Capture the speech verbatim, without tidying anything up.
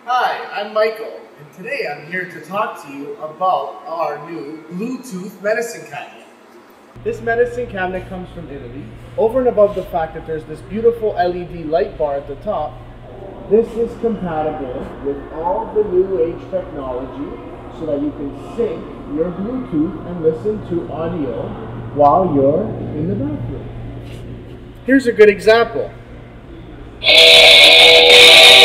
Hi, I'm Michael, and today I'm here to talk to you about our new Bluetooth medicine cabinet. This medicine cabinet comes from Italy. Over and above the fact that there's this beautiful L E D light bar at the top, this is compatible with all the new age technology so that you can sync your Bluetooth and listen to audio while you're in the bathroom. Here's a good example.